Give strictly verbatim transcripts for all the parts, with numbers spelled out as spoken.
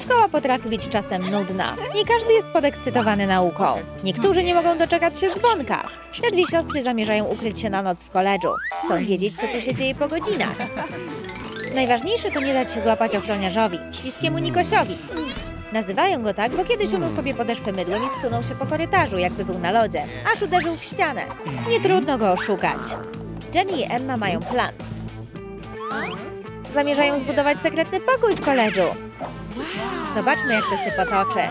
Szkoła potrafi być czasem nudna. Nie każdy jest podekscytowany nauką. Niektórzy nie mogą doczekać się dzwonka. Te dwie siostry zamierzają ukryć się na noc w koledżu. Chcą wiedzieć, co tu się dzieje po godzinach. Najważniejsze to nie dać się złapać ochroniarzowi, śliskiemu Nikosiowi. Nazywają go tak, bo kiedyś umył sobie podeszwę mydłem i zsunął się po korytarzu, jakby był na lodzie, aż uderzył w ścianę. Nie trudno go oszukać. Jenny i Emma mają plan. Zamierzają zbudować sekretny pokój w koledżu. Zobaczmy, jak to się potoczy.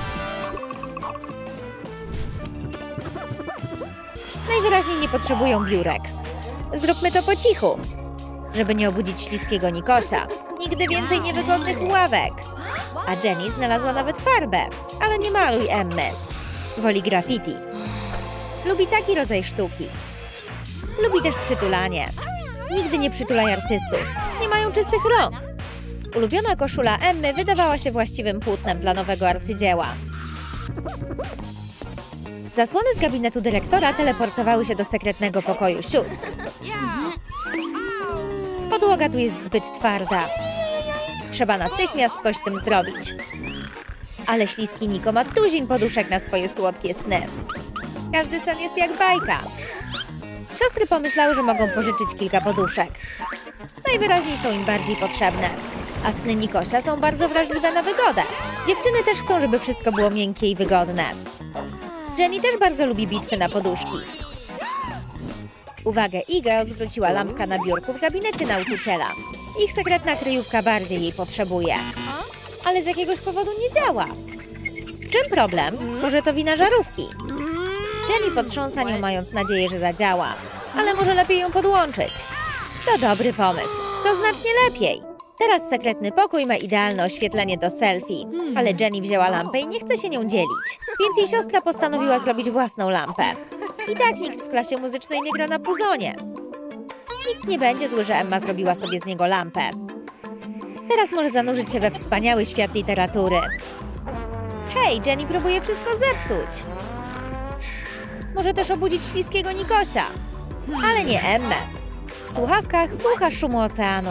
Najwyraźniej nie potrzebują biurek. Zróbmy to po cichu, żeby nie obudzić śliskiego Nikosia. Nigdy więcej niewygodnych ławek. A Jenny znalazła nawet farbę, ale nie maluj Emmy. Woli graffiti. Lubi taki rodzaj sztuki. Lubi też przytulanie. Nigdy nie przytulaj artystów. Nie mają czystych rąk. Ulubiona koszula Emmy wydawała się właściwym płótnem dla nowego arcydzieła. Zasłony z gabinetu dyrektora teleportowały się do sekretnego pokoju sióstr. Podłoga tu jest zbyt twarda. Trzeba natychmiast coś z tym zrobić. Ale śliski Niko ma tuzin poduszek na swoje słodkie sny. Każdy sen jest jak bajka. Siostry pomyślały, że mogą pożyczyć kilka poduszek. Najwyraźniej są im bardziej potrzebne. A sny Nikosia są bardzo wrażliwe na wygodę. Dziewczyny też chcą, żeby wszystko było miękkie i wygodne. Jenny też bardzo lubi bitwy na poduszki. Uwagę E-Girl zwróciła lampka na biurku w gabinecie nauczyciela. Ich sekretna kryjówka bardziej jej potrzebuje. Ale z jakiegoś powodu nie działa. W czym problem? Może to wina żarówki? Jenny potrząsa nią, mając nadzieję, że zadziała. Ale może lepiej ją podłączyć. To dobry pomysł. To znacznie lepiej. Teraz sekretny pokój ma idealne oświetlenie do selfie. Ale Jenny wzięła lampę i nie chce się nią dzielić. Więc jej siostra postanowiła zrobić własną lampę. I tak nikt w klasie muzycznej nie gra na puzonie. Nikt nie będzie zły, że Emma zrobiła sobie z niego lampę. Teraz może zanurzyć się we wspaniały świat literatury. Hej, Jenny próbuje wszystko zepsuć. Może też obudzić śliskiego Nikosia. Ale nie Emmę. W słuchawkach słucha szumu oceanu.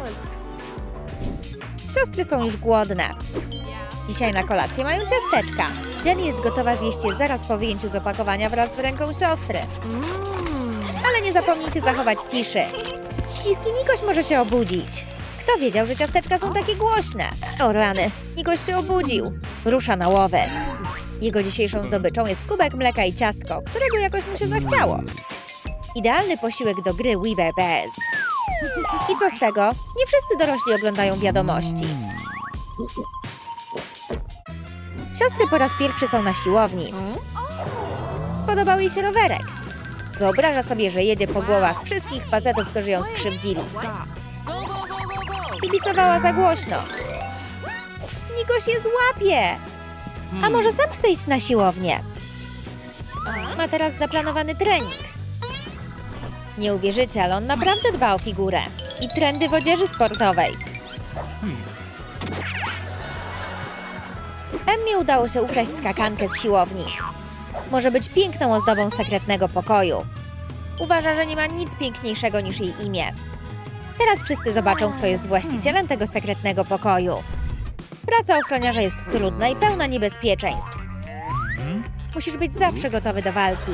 Siostry są już głodne. Dzisiaj na kolację mają ciasteczka. Jenny jest gotowa zjeść je zaraz po wyjęciu z opakowania wraz z ręką siostry. Ale nie zapomnijcie zachować ciszy. Śliski Nikoś może się obudzić. Kto wiedział, że ciasteczka są takie głośne? O rany, Nikoś się obudził. Rusza na łowy. Jego dzisiejszą zdobyczą jest kubek mleka i ciastko, którego jakoś mu się zachciało. Idealny posiłek do gry We Bare Bears. I co z tego? Nie wszyscy dorośli oglądają wiadomości. Siostry po raz pierwszy są na siłowni. Spodobał jej się rowerek. Wyobraża sobie, że jedzie po głowach wszystkich facetów, którzy ją skrzywdzili. Kibicowała za głośno. Nikoś je złapie! A może sam chce iść na siłownię? Ma teraz zaplanowany trening. Nie uwierzycie, ale on naprawdę dba o figurę. I trendy w odzieży sportowej. Emmie udało się ukraść skakankę z siłowni. Może być piękną ozdobą sekretnego pokoju. Uważa, że nie ma nic piękniejszego niż jej imię. Teraz wszyscy zobaczą, kto jest właścicielem tego sekretnego pokoju. Praca ochroniarza jest trudna i pełna niebezpieczeństw. Musisz być zawsze gotowy do walki.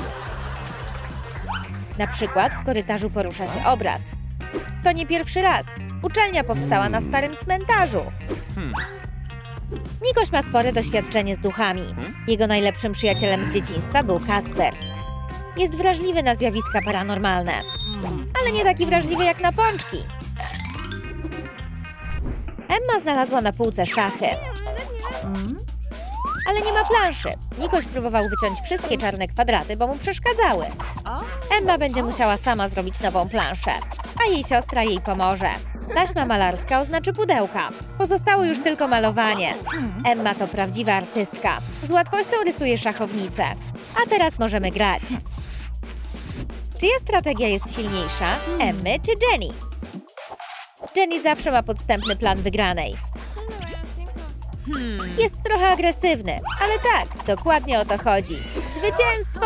Na przykład w korytarzu porusza się obraz. To nie pierwszy raz. Uczelnia powstała na starym cmentarzu. Nikoś ma spore doświadczenie z duchami. Jego najlepszym przyjacielem z dzieciństwa był Kacper. Jest wrażliwy na zjawiska paranormalne. Ale nie taki wrażliwy jak na pączki. Emma znalazła na półce szachy. Ale nie ma planszy. Nikoś próbował wyciąć wszystkie czarne kwadraty, bo mu przeszkadzały. Emma będzie musiała sama zrobić nową planszę, a jej siostra jej pomoże. Taśma malarska oznaczy pudełka. Pozostało już tylko malowanie. Emma to prawdziwa artystka. Z łatwością rysuje szachownicę. A teraz możemy grać. Czyja strategia jest silniejsza? Emmy czy Jenny? Jenny zawsze ma podstępny plan wygranej. Jest trochę agresywny, ale tak, dokładnie o to chodzi. Zwycięstwo!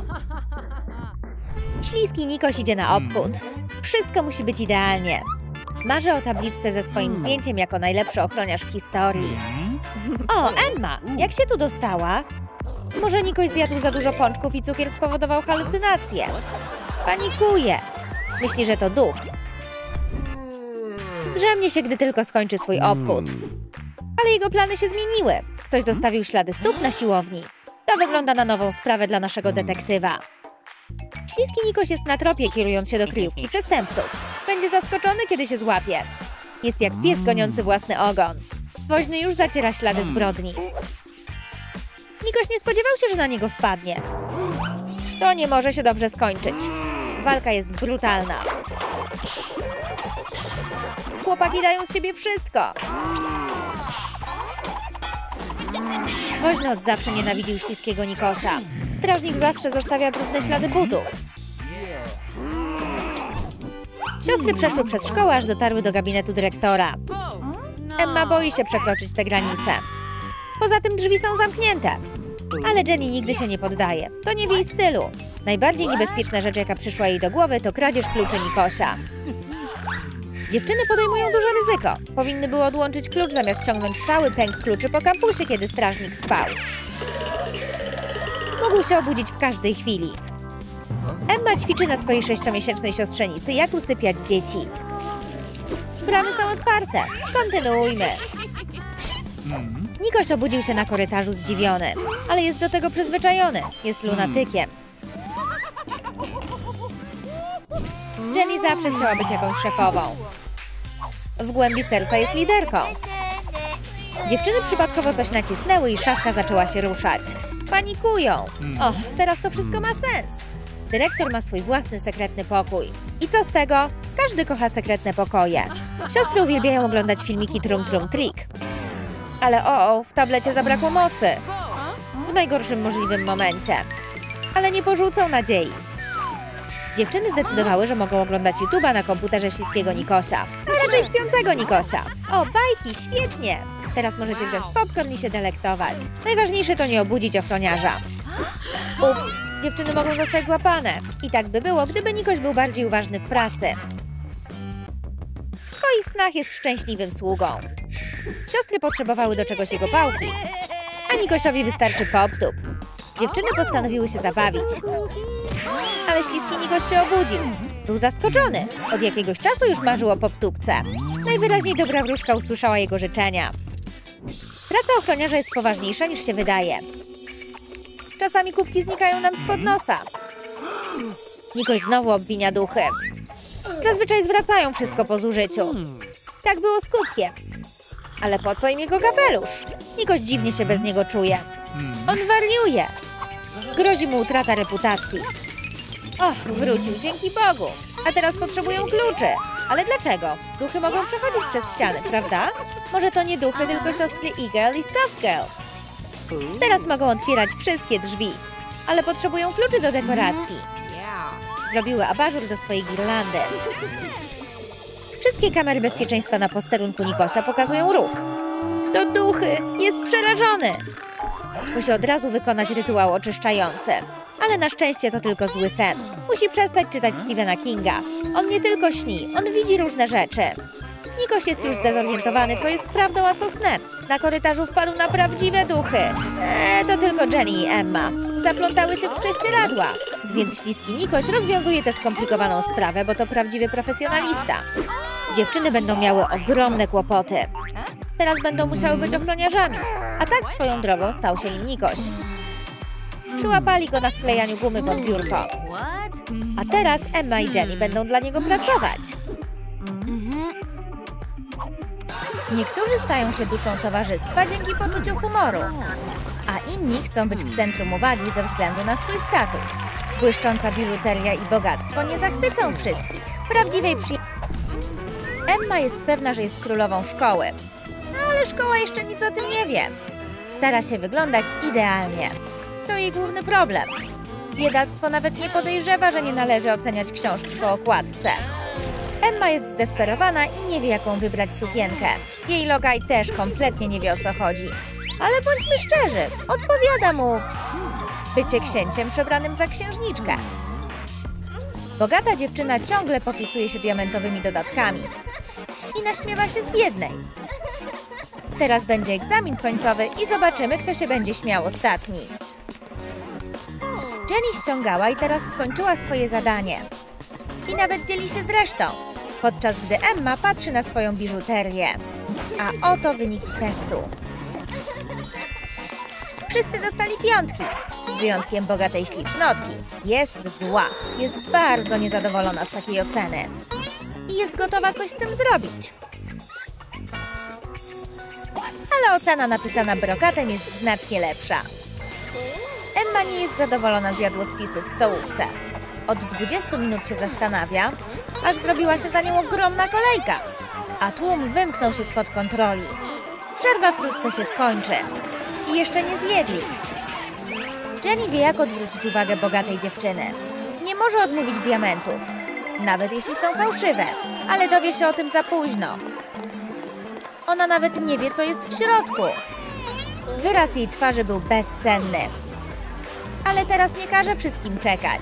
Śliski Nikoś idzie na obchód. Wszystko musi być idealnie. Marzy o tabliczce ze swoim zdjęciem jako najlepszy ochroniarz w historii. O, Emma, jak się tu dostała? Może Nikoś zjadł za dużo pączków i cukier spowodował halucynacje. Panikuje. Myśli, że to duch. Zdrzemnie się, gdy tylko skończy swój obchód. Ale jego plany się zmieniły. Ktoś zostawił ślady stóp na siłowni. To wygląda na nową sprawę dla naszego detektywa. Śliski Nikoś jest na tropie, kierując się do kryjówki przestępców. Będzie zaskoczony, kiedy się złapie. Jest jak pies goniący własny ogon. Woźny już zaciera ślady zbrodni. Nikoś nie spodziewał się, że na niego wpadnie. To nie może się dobrze skończyć. Walka jest brutalna. Chłopaki dają z siebie wszystko. Woźny od zawsze nienawidził śliskiego Nikosia. Strażnik zawsze zostawia brudne ślady butów. Siostry przeszły przez szkołę, aż dotarły do gabinetu dyrektora. Emma boi się przekroczyć tę granicę. Poza tym drzwi są zamknięte. Ale Jenny nigdy się nie poddaje. To nie w jej stylu. Najbardziej niebezpieczna rzecz, jaka przyszła jej do głowy, to kradzież kluczy Nikosia. Dziewczyny podejmują duże ryzyko. Powinny były odłączyć klucz, zamiast ciągnąć cały pęk kluczy po kampusie, kiedy strażnik spał. Mógł się obudzić w każdej chwili. Emma ćwiczy na swojej sześciomiesięcznej siostrzenicy, jak usypiać dzieci. Bramy są otwarte. Kontynuujmy. Nikoś obudził się na korytarzu zdziwiony, ale jest do tego przyzwyczajony. Jest lunatykiem. Jenny zawsze chciała być jakąś szefową. W głębi serca jest liderką. Dziewczyny przypadkowo coś nacisnęły i szafka zaczęła się ruszać. Panikują. Och, teraz to wszystko ma sens. Dyrektor ma swój własny sekretny pokój. I co z tego? Każdy kocha sekretne pokoje. Siostry uwielbiają oglądać filmiki Trum Trum Trick. Ale o, o, w tablecie zabrakło mocy. W najgorszym możliwym momencie. Ale nie porzucą nadziei. Dziewczyny zdecydowały, że mogą oglądać YouTube'a na komputerze śliskiego Nikosia. A raczej śpiącego Nikosia. O, bajki, świetnie! Teraz możecie wziąć popcorn i się delektować. Najważniejsze to nie obudzić ochroniarza. Ups, dziewczyny mogą zostać złapane. I tak by było, gdyby Nikoś był bardziej uważny w pracy. W swoich snach jest szczęśliwym sługą. Siostry potrzebowały do czegoś jego pałki, a Nikosiowi wystarczy pop-tup. Dziewczyny postanowiły się zabawić. Ale śliski Nikoś się obudził. Był zaskoczony. Od jakiegoś czasu już marzył o pop-tupce. Najwyraźniej dobra wróżka usłyszała jego życzenia. Praca ochroniarza jest poważniejsza niż się wydaje. Czasami kubki znikają nam spod nosa. Nikoś znowu obwinia duchy. Zazwyczaj zwracają wszystko po zużyciu. Tak było z kubkiem. Ale po co im jego kapelusz? Nikoś dziwnie się bez niego czuje. On wariuje. Grozi mu utrata reputacji. Och, wrócił, dzięki Bogu. A teraz potrzebują kluczy. Ale dlaczego? Duchy mogą przechodzić przez ściany, prawda? Może to nie duchy, tylko siostry E-Girl i Soft Girl. Teraz mogą otwierać wszystkie drzwi. Ale potrzebują kluczy do dekoracji. Zrobiły abażur do swojej girlandy. Wszystkie kamery bezpieczeństwa na posterunku Nikosia pokazują ruch. To duchy! Jest przerażony! Musi od razu wykonać rytuał oczyszczający. Ale na szczęście to tylko zły sen. Musi przestać czytać Stephena Kinga. On nie tylko śni, on widzi różne rzeczy. Nikoś jest już zdezorientowany, co jest prawdą, a co snem. Na korytarzu wpadł na prawdziwe duchy. Eee, to tylko Jenny i Emma. Zaplątały się w prześcieradła. Więc śliski Nikoś rozwiązuje tę skomplikowaną sprawę, bo to prawdziwy profesjonalista. Dziewczyny będą miały ogromne kłopoty. Teraz będą musiały być ochroniarzami. A tak swoją drogą stał się im Nikoś. Przyłapali go na wklejaniu gumy pod biurko. A teraz Emma i Jenny będą dla niego pracować. Niektórzy stają się duszą towarzystwa dzięki poczuciu humoru, a inni chcą być w centrum uwagi ze względu na swój status. Błyszcząca biżuteria i bogactwo nie zachwycą wszystkich. Prawdziwej przyjemności. Emma jest pewna, że jest królową szkoły. No, ale szkoła jeszcze nic o tym nie wie. Stara się wyglądać idealnie. To jej główny problem. Biedactwo nawet nie podejrzewa, że nie należy oceniać książki po okładce. Emma jest zdesperowana i nie wie, jaką wybrać sukienkę. Jej logaj też kompletnie nie wie, o co chodzi. Ale bądźmy szczerzy, odpowiada mu bycie księciem przebranym za księżniczkę. Bogata dziewczyna ciągle popisuje się diamentowymi dodatkami. i naśmiewa się z biednej. Teraz będzie egzamin końcowy i zobaczymy, kto się będzie śmiał ostatni. Jenny ściągała i teraz skończyła swoje zadanie. I nawet dzieli się z resztą, podczas gdy Emma patrzy na swoją biżuterię. A oto wyniki testu. Wszyscy dostali piątki, z wyjątkiem bogatej ślicznotki. Jest zła, jest bardzo niezadowolona z takiej oceny. I jest gotowa coś z tym zrobić. Ale ocena napisana brokatem jest znacznie lepsza. Emma nie jest zadowolona z jadłospisu w stołówce. Od dwudziestu minut się zastanawia, aż zrobiła się za nią ogromna kolejka, a tłum wymknął się spod kontroli. Przerwa wkrótce się skończy. I jeszcze nie zjedli. Jenny wie, jak odwrócić uwagę bogatej dziewczyny. Nie może odmówić diamentów, nawet jeśli są fałszywe, ale dowie się o tym za późno. Ona nawet nie wie, co jest w środku. Wyraz jej twarzy był bezcenny. Ale teraz nie każe wszystkim czekać.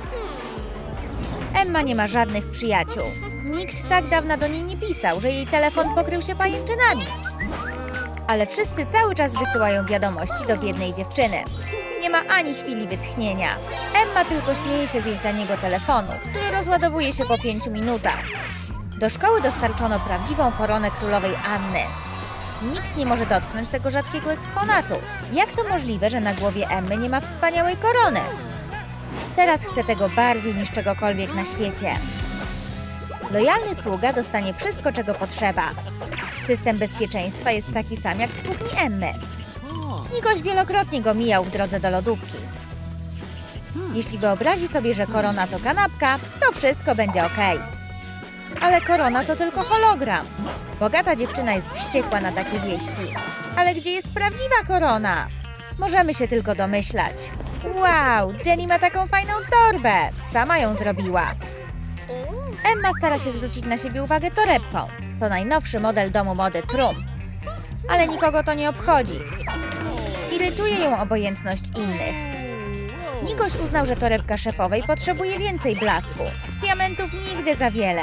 Emma nie ma żadnych przyjaciół. Nikt tak dawno do niej nie pisał, że jej telefon pokrył się pajęczynami. Ale wszyscy cały czas wysyłają wiadomości do biednej dziewczyny. Nie ma ani chwili wytchnienia. Emma tylko śmieje się z jej taniego telefonu, który rozładowuje się po pięciu minutach. Do szkoły dostarczono prawdziwą koronę królowej Anny. Nikt nie może dotknąć tego rzadkiego eksponatu. Jak to możliwe, że na głowie Emmy nie ma wspaniałej korony? Teraz chce tego bardziej niż czegokolwiek na świecie. Lojalny sługa dostanie wszystko, czego potrzeba. System bezpieczeństwa jest taki sam jak w kuchni Emmy. Nikoś wielokrotnie go mijał w drodze do lodówki. Jeśli wyobrazi sobie, że korona to kanapka, to wszystko będzie ok. Ale korona to tylko hologram. Bogata dziewczyna jest wściekła na takie wieści. Ale gdzie jest prawdziwa korona? Możemy się tylko domyślać. Wow, Jenny ma taką fajną torbę. Sama ją zrobiła. Emma stara się zwrócić na siebie uwagę torebką. To najnowszy model domu mody Trum. Ale nikogo to nie obchodzi. Irytuje ją obojętność innych. Nikoś uznał, że torebka szefowej potrzebuje więcej blasku. Diamentów nigdy za wiele.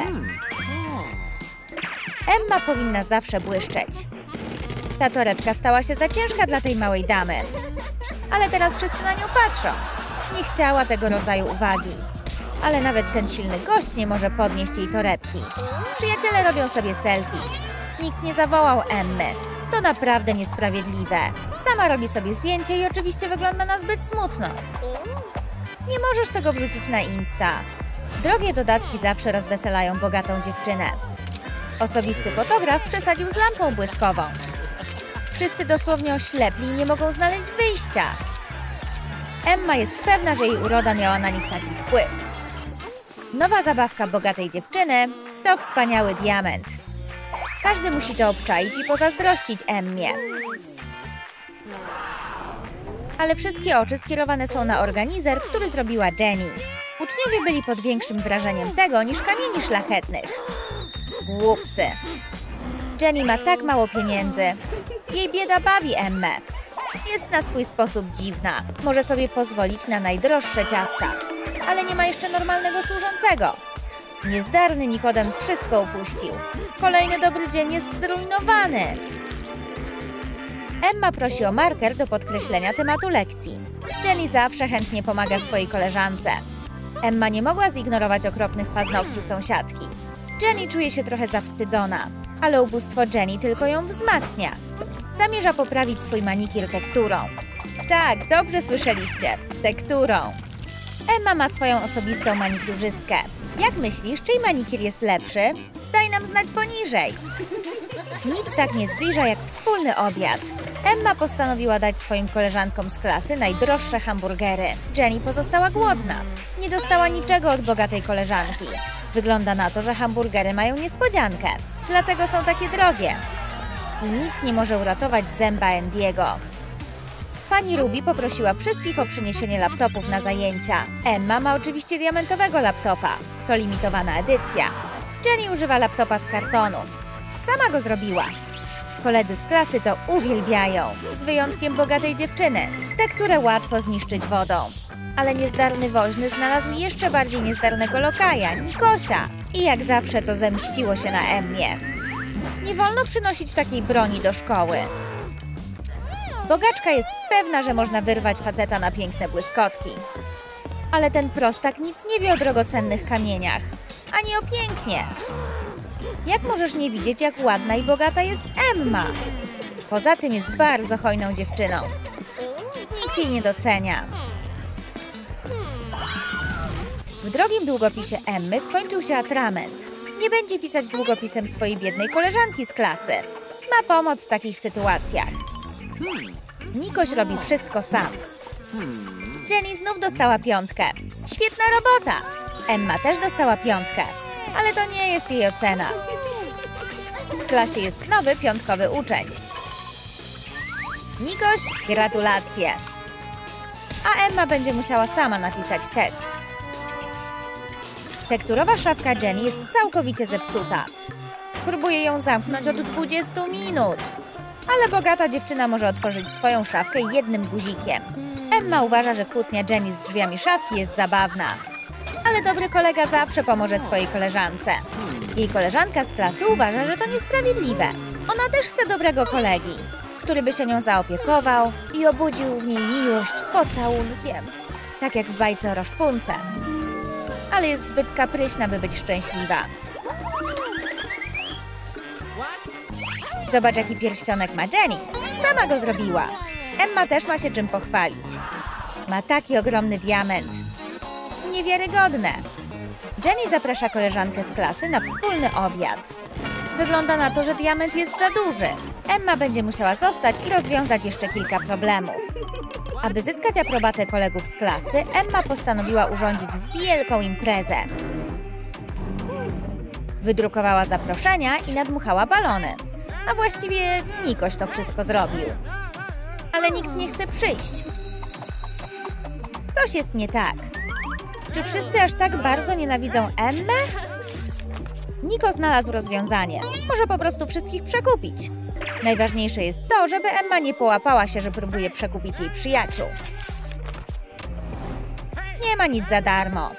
Emma powinna zawsze błyszczeć. Ta torebka stała się za ciężka dla tej małej damy. Ale teraz wszyscy na nią patrzą. Nie chciała tego rodzaju uwagi. Ale nawet ten silny gość nie może podnieść jej torebki. Przyjaciele robią sobie selfie. Nikt nie zawołał Emmy. To naprawdę niesprawiedliwe. Sama robi sobie zdjęcie i oczywiście wygląda na zbyt smutno. Nie możesz tego wrzucić na Insta. Drogie dodatki zawsze rozweselają bogatą dziewczynę. Osobisty fotograf przesadził z lampą błyskową. Wszyscy dosłownie oślepli i nie mogą znaleźć wyjścia. Emma jest pewna, że jej uroda miała na nich taki wpływ. Nowa zabawka bogatej dziewczyny to wspaniały diament. Każdy musi to obczaić i pozazdrościć Emmie. Ale wszystkie oczy skierowane są na organizer, który zrobiła Jenny. Uczniowie byli pod większym wrażeniem tego niż kamieni szlachetnych. Głupcy. Jenny ma tak mało pieniędzy. Jej bieda bawi Emmę. Jest na swój sposób dziwna. Może sobie pozwolić na najdroższe ciasta. Ale nie ma jeszcze normalnego służącego. Niezdarny Nikodem wszystko upuścił. Kolejny dobry dzień jest zrujnowany. Emma prosi o marker do podkreślenia tematu lekcji. Jenny zawsze chętnie pomaga swojej koleżance. Emma nie mogła zignorować okropnych paznokci sąsiadki. Jenny czuje się trochę zawstydzona, ale ubóstwo Jenny tylko ją wzmacnia. Zamierza poprawić swój manikir tekturą. Tak, dobrze słyszeliście. Tekturą. Emma ma swoją osobistą manikurzystkę. Jak myślisz, czyj manikir jest lepszy? Daj nam znać poniżej. Nic tak nie zbliża jak wspólny obiad. Emma postanowiła dać swoim koleżankom z klasy najdroższe hamburgery. Jenny pozostała głodna. Nie dostała niczego od bogatej koleżanki. Wygląda na to, że hamburgery mają niespodziankę. Dlatego są takie drogie. I nic nie może uratować zęba Andiego. Pani Ruby poprosiła wszystkich o przyniesienie laptopów na zajęcia. Emma ma oczywiście diamentowego laptopa. To limitowana edycja. Jenny używa laptopa z kartonu. Sama go zrobiła. Koledzy z klasy to uwielbiają, z wyjątkiem bogatej dziewczyny, te, które łatwo zniszczyć wodą. Ale niezdarny woźny znalazł jeszcze bardziej niezdarnego lokaja, Nikosia. I jak zawsze to zemściło się na Emmie. Nie wolno przynosić takiej broni do szkoły. Bogaczka jest pewna, że można wyrwać faceta na piękne błyskotki. Ale ten prostak nic nie wie o drogocennych kamieniach, ani o pięknie. Jak możesz nie widzieć, jak ładna i bogata jest Emma? Poza tym jest bardzo hojną dziewczyną. Nikt jej nie docenia. W drogim długopisie Emmy skończył się atrament. Nie będzie pisać długopisem swojej biednej koleżanki z klasy. Ma pomoc w takich sytuacjach. Nikoś robi wszystko sam. Jenny znów dostała piątkę. Świetna robota! Emma też dostała piątkę, ale to nie jest jej ocena. W klasie jest nowy piątkowy uczeń. Nikoś, gratulacje! A Emma będzie musiała sama napisać test. Tekturowa szafka Jenny jest całkowicie zepsuta. Próbuje ją zamknąć od dwudziestu minut. Ale bogata dziewczyna może otworzyć swoją szafkę jednym guzikiem. Emma uważa, że kłótnia Jenny z drzwiami szafki jest zabawna. Ale dobry kolega zawsze pomoże swojej koleżance. Jej koleżanka z klasy uważa, że to niesprawiedliwe. Ona też chce dobrego kolegi, który by się nią zaopiekował i obudził w niej miłość pocałunkiem. Tak jak w bajce o Roszpunce. Ale jest zbyt kapryśna, by być szczęśliwa. Zobacz, jaki pierścionek ma Jenny. Sama go zrobiła. Emma też ma się czym pochwalić. Ma taki ogromny diament. Niewiarygodne. Jenny zaprasza koleżankę z klasy na wspólny obiad. Wygląda na to, że diament jest za duży. Emma będzie musiała zostać i rozwiązać jeszcze kilka problemów. Aby zyskać aprobatę kolegów z klasy, Emma postanowiła urządzić wielką imprezę. Wydrukowała zaproszenia i nadmuchała balony. A właściwie Nikoś to wszystko zrobił. Ale nikt nie chce przyjść. Coś jest nie tak. Czy wszyscy aż tak bardzo nienawidzą Emmę? Niko znalazł rozwiązanie. Może po prostu wszystkich przekupić. Najważniejsze jest to, żeby Emma nie połapała się, że próbuje przekupić jej przyjaciół. Nie ma nic za darmo.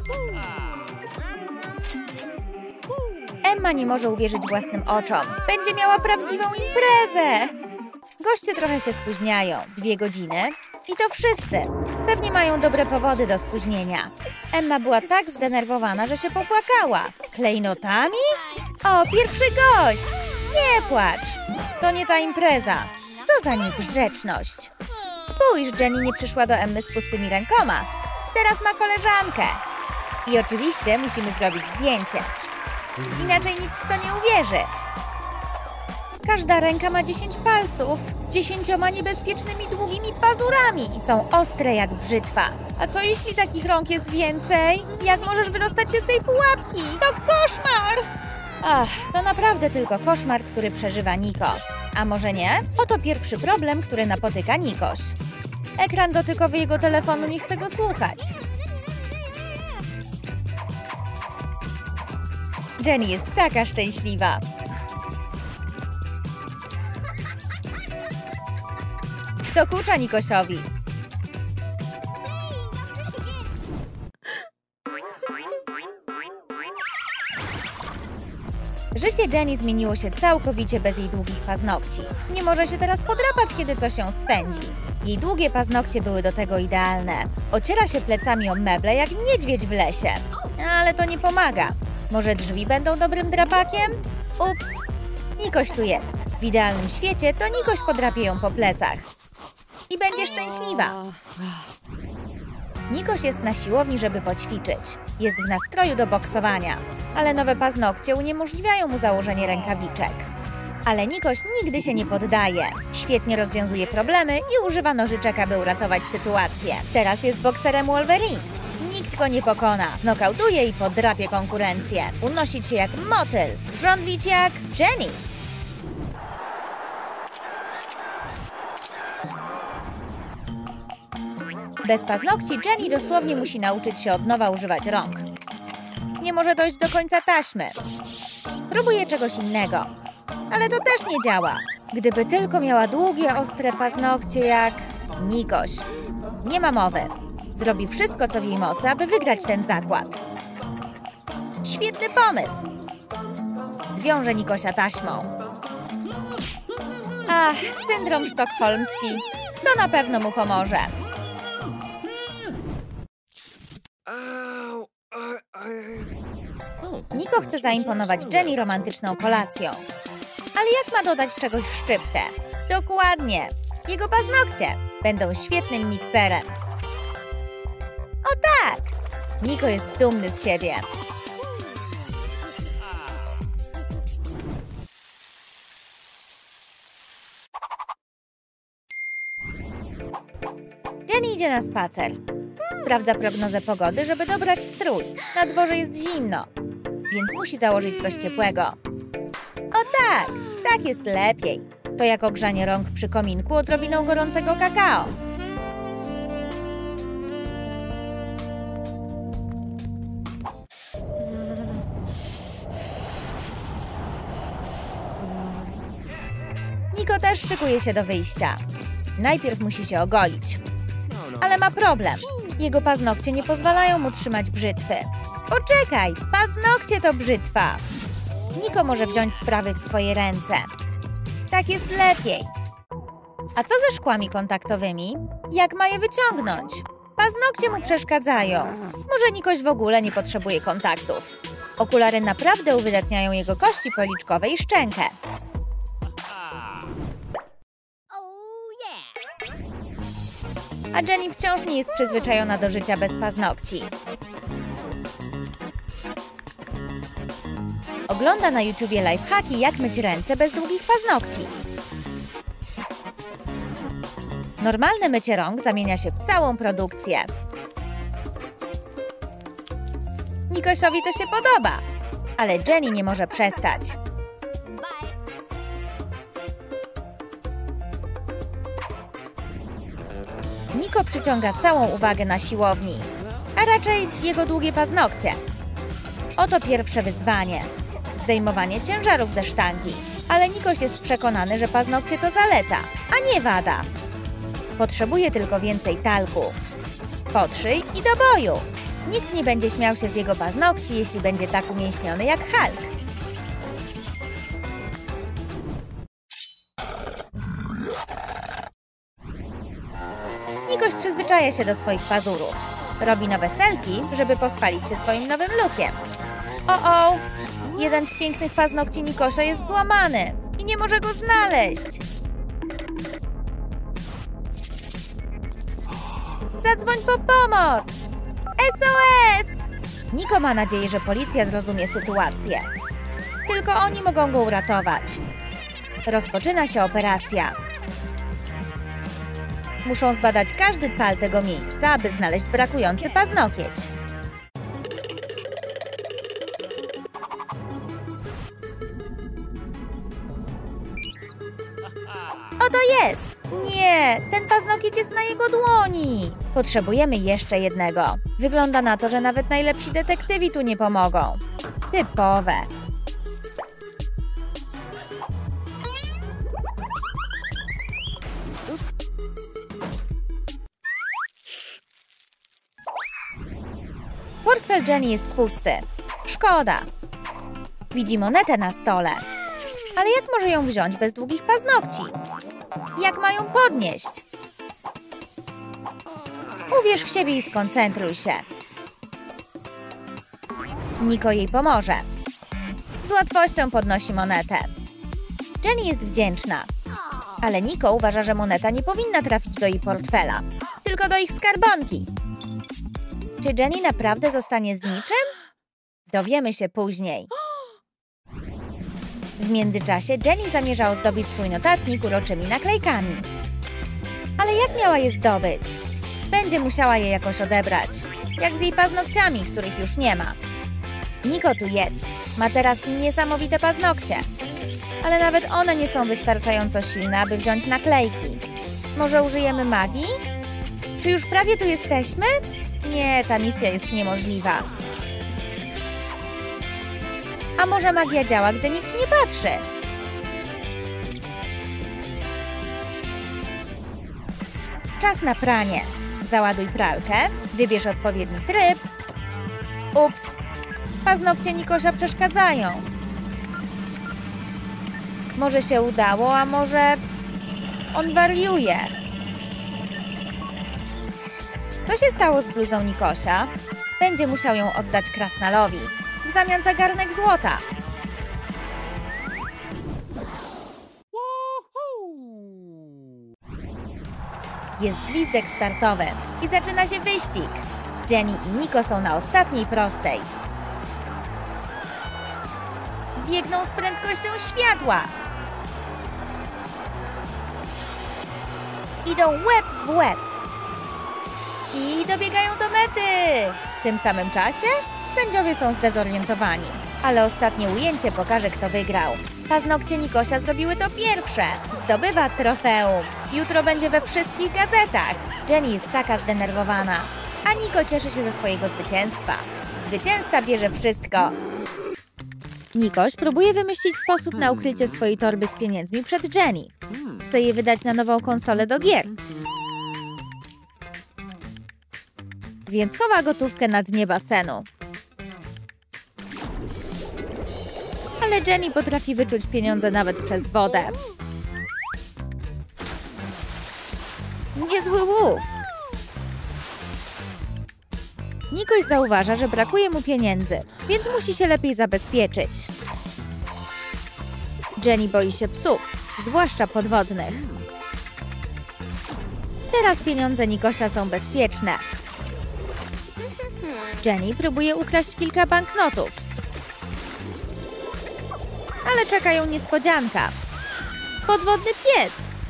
Emma nie może uwierzyć własnym oczom. Będzie miała prawdziwą imprezę! Goście trochę się spóźniają. Dwie godziny. I to wszyscy. Pewnie mają dobre powody do spóźnienia. Emma była tak zdenerwowana, że się popłakała. Klejnotami? O, pierwszy gość! Nie płacz! To nie ta impreza. Co za niegrzeczność. Spójrz, Jenny nie przyszła do Emmy z pustymi rękoma. Teraz ma koleżankę. I oczywiście musimy zrobić zdjęcie. Inaczej nikt w to nie uwierzy. Każda ręka ma dziesięć palców z dziesięcioma niebezpiecznymi długimi pazurami. Są ostre jak brzytwa. A co jeśli takich rąk jest więcej? Jak możesz wydostać się z tej pułapki? To koszmar! Ach, to naprawdę tylko koszmar, który przeżywa Niko. A może nie? Oto pierwszy problem, który napotyka Nikoś. Ekran dotykowy jego telefonu nie chce go słuchać. Jenny jest taka szczęśliwa. Dokucza Nikosiowi. Życie Jenny zmieniło się całkowicie bez jej długich paznokci. Nie może się teraz podrapać, kiedy coś ją swędzi. Jej długie paznokcie były do tego idealne. Ociera się plecami o meble jak niedźwiedź w lesie. Ale to nie pomaga. Może drzwi będą dobrym drapakiem? Ups, Nikoś tu jest. W idealnym świecie to Nikoś podrapie ją po plecach. I będzie szczęśliwa. Nikoś jest na siłowni, żeby poćwiczyć. Jest w nastroju do boksowania. Ale nowe paznokcie uniemożliwiają mu założenie rękawiczek. Ale Nikoś nigdy się nie poddaje. Świetnie rozwiązuje problemy i używa nożyczek, aby uratować sytuację. Teraz jest bokserem Wolverine. Nikt go nie pokona. Znokautuje i podrapie konkurencję. Unosić się jak motyl. Żądlić jak Jenny. Bez paznokci Jenny dosłownie musi nauczyć się od nowa używać rąk. Nie może dojść do końca taśmy. Próbuje czegoś innego. Ale to też nie działa. Gdyby tylko miała długie, ostre paznokcie jak Nikoś. Nie ma mowy. Zrobi wszystko, co w jej mocy, aby wygrać ten zakład. Świetny pomysł. zwiąże Nikosia taśmą. Ach, syndrom sztokholmski. To na pewno mu pomoże. Niko chce zaimponować Jenny romantyczną kolacją. Ale jak ma dodać czegoś szczyptę? Dokładnie. Jego paznokcie będą świetnym mikserem. O tak! Niko jest dumny z siebie. Jenny idzie na spacer. Sprawdza prognozę pogody, żeby dobrać strój. Na dworze jest zimno, więc musi założyć coś ciepłego. O tak! Tak jest lepiej. To jak ogrzanie rąk przy kominku odrobiną gorącego kakao. Niko też szykuje się do wyjścia. Najpierw musi się ogolić. Ale ma problem. Jego paznokcie nie pozwalają mu trzymać brzytwy. Poczekaj! Paznokcie to brzytwa! Niko może wziąć sprawy w swoje ręce. Tak jest lepiej. A co ze szkłami kontaktowymi? Jak ma je wyciągnąć? Paznokcie mu przeszkadzają. Może Nikoś w ogóle nie potrzebuje kontaktów. Okulary naprawdę uwydatniają jego kości policzkowe i szczękę. A Jenny wciąż nie jest przyzwyczajona do życia bez paznokci. Ogląda na YouTubie lifehacki, jak myć ręce bez długich paznokci. Normalne mycie rąk zamienia się w całą produkcję. Nikosiowi to się podoba, ale Jenny nie może przestać. Niko przyciąga całą uwagę na siłowni, a raczej jego długie paznokcie. Oto pierwsze wyzwanie. Zdejmowanie ciężarów ze sztangi. Ale Nikoś jest przekonany, że paznokcie to zaleta, a nie wada. Potrzebuje tylko więcej talku. Potrzyj i do boju. Nikt nie będzie śmiał się z jego paznokci, jeśli będzie tak umięśniony jak Hulk. Nikoś przyzwyczaja się do swoich pazurów. Robi nowe selfie, żeby pochwalić się swoim nowym lookiem. O-o! Jeden z pięknych paznokci Nikosia jest złamany i nie może go znaleźć. Zadzwoń po pomoc! S O S! Niko ma nadzieję, że policja zrozumie sytuację. Tylko oni mogą go uratować. Rozpoczyna się operacja. Muszą zbadać każdy cal tego miejsca, aby znaleźć brakujący paznokieć. Oto jest! Nie! Ten paznokieć jest na jego dłoni! Potrzebujemy jeszcze jednego. Wygląda na to, że nawet najlepsi detektywi tu nie pomogą. Typowe. Portfel Jenny jest pusty. Szkoda. Widzi monetę na stole. Ale jak może ją wziąć bez długich paznokci? Jak ma ją podnieść? Uwierz w siebie i skoncentruj się. Niko jej pomoże. Z łatwością podnosi monetę. Jenny jest wdzięczna. Ale Niko uważa, że moneta nie powinna trafić do jej portfela, tylko do ich skarbonki. Czy Jenny naprawdę zostanie z niczym? Dowiemy się później. W międzyczasie Jenny zamierza ozdobić swój notatnik uroczymi naklejkami. Ale jak miała je zdobyć? Będzie musiała je jakoś odebrać. Jak z jej paznokciami, których już nie ma. Niko tu jest. Ma teraz niesamowite paznokcie. Ale nawet one nie są wystarczająco silne, aby wziąć naklejki. Może użyjemy magii? Czy już prawie tu jesteśmy? Nie, ta misja jest niemożliwa. A może magia działa, gdy nikt nie patrzy? Czas na pranie. Załaduj pralkę, wybierz odpowiedni tryb. Ups, paznokcie Nikosia przeszkadzają. Może się udało, a może on wariuje. Co się stało z bluzą Nikosia? Będzie musiał ją oddać Krasnalowi w zamian za garnek złota. Jest gwizdek startowy i zaczyna się wyścig. Jenny i Niko są na ostatniej prostej. Biegną z prędkością światła. Idą łeb w łeb. I dobiegają do mety. W tym samym czasie sędziowie są zdezorientowani. Ale ostatnie ujęcie pokaże, kto wygrał. Paznokcie Nikosia zrobiły to pierwsze. Zdobywa trofeum. Jutro będzie we wszystkich gazetach. Jenny jest taka zdenerwowana, a Niko cieszy się ze swojego zwycięstwa. Zwycięzca bierze wszystko. Nikoś próbuje wymyślić sposób na ukrycie swojej torby z pieniędzmi przed Jenny. Chce je wydać na nową konsolę do gier. Więc chowa gotówkę na dnie basenu. Ale Jenny potrafi wyczuć pieniądze nawet przez wodę. Niezły łów. Nikoś zauważa, że brakuje mu pieniędzy, więc musi się lepiej zabezpieczyć. Jenny boi się psów, zwłaszcza podwodnych. Teraz pieniądze Nikosia są bezpieczne. Jenny próbuje ukraść kilka banknotów. Ale czeka ją niespodzianka. Podwodny pies.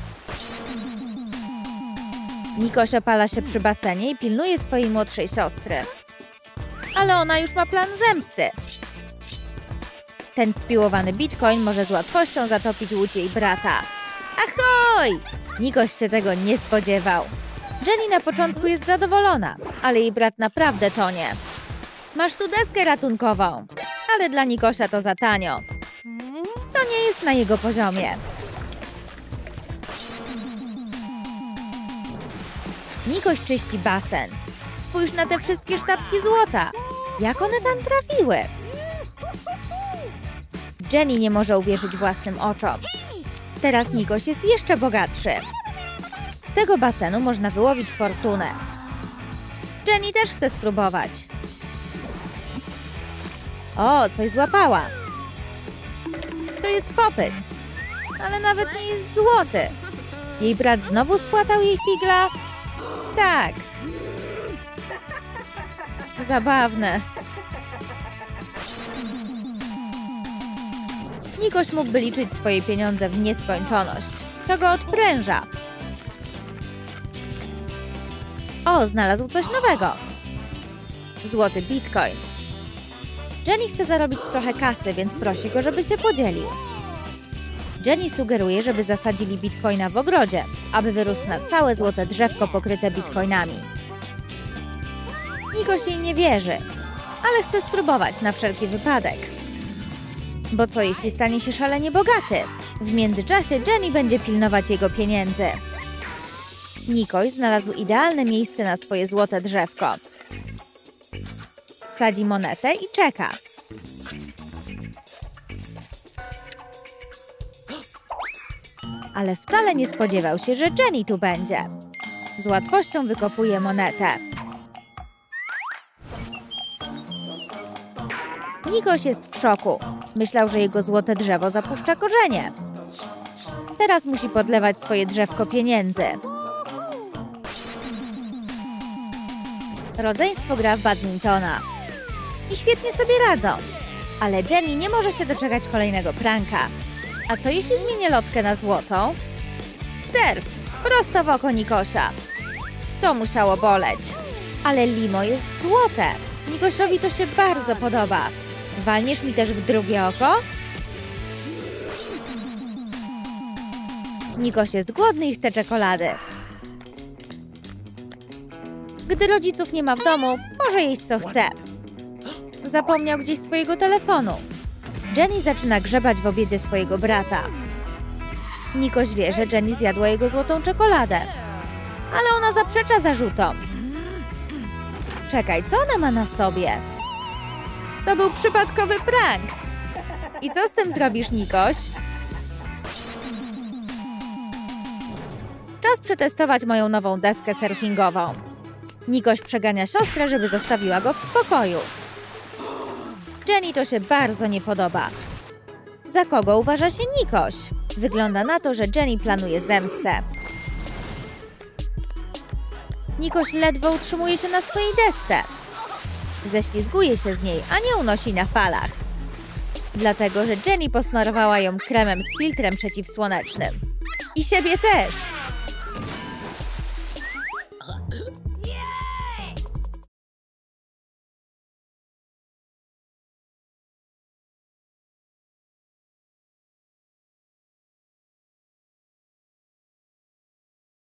Nikoś opala się przy basenie i pilnuje swojej młodszej siostry. Ale ona już ma plan zemsty. Ten spiłowany bitcoin może z łatwością zatopić łódź jej brata. Ahoj! Nikoś się tego nie spodziewał. Jenny na początku jest zadowolona, ale jej brat naprawdę tonie. Masz tu deskę ratunkową, ale dla Nikosia to za tanio. To nie jest na jego poziomie. Nikoś czyści basen. Spójrz na te wszystkie sztabki złota. Jak one tam trafiły? Jenny nie może uwierzyć własnym oczom. Teraz Nikoś jest jeszcze bogatszy. Z tego basenu można wyłowić fortunę. Jenny też chce spróbować. O, coś złapała. To jest popyt. Ale nawet nie jest złoty. Jej brat znowu spłatał jej figla? Tak. Zabawne. Nikoś mógłby liczyć swoje pieniądze w nieskończoność. To go odpręża. O, znalazł coś nowego. Złoty bitcoin. Jenny chce zarobić trochę kasy, więc prosi go, żeby się podzielił. Jenny sugeruje, żeby zasadzili bitcoina w ogrodzie, aby wyrósł na całe złote drzewko pokryte bitcoinami. Nikoś jej nie wierzy, ale chce spróbować na wszelki wypadek. Bo co jeśli stanie się szalenie bogaty? W międzyczasie Jenny będzie pilnować jego pieniędzy. Nikoś znalazł idealne miejsce na swoje złote drzewko. Sadzi monetę i czeka. Ale wcale nie spodziewał się, że Jenny tu będzie. Z łatwością wykopuje monetę. Nikoś jest w szoku. Myślał, że jego złote drzewo zapuszcza korzenie. Teraz musi podlewać swoje drzewko pieniędzy. Rodzeństwo gra w badmintona. I świetnie sobie radzą. Ale Jenny nie może się doczekać kolejnego pranka. A co jeśli zmienię lotkę na złotą? Surf! Prosto w oko Nikosia. To musiało boleć. Ale limo jest złote. Nikosiowi to się bardzo podoba. Walniesz mi też w drugie oko? Nikoś jest głodny i chce czekolady. Gdy rodziców nie ma w domu, może jeść co chce. Zapomniał gdzieś swojego telefonu. Jenny zaczyna grzebać w obiedzie swojego brata. Nikoś wie, że Jenny zjadła jego złotą czekoladę. Ale ona zaprzecza zarzutom. Czekaj, co ona ma na sobie? To był przypadkowy prank. I co z tym zrobisz, Nikoś? Czas przetestować moją nową deskę surfingową. Nikoś przegania siostrę, żeby zostawiła go w spokoju. Jenny to się bardzo nie podoba. Za kogo uważa się Nikoś? Wygląda na to, że Jenny planuje zemstę. Nikoś ledwo utrzymuje się na swojej desce. Ześlizguje się z niej, a nie unosi na falach. Dlatego, że Jenny posmarowała ją kremem z filtrem przeciwsłonecznym. I siebie też.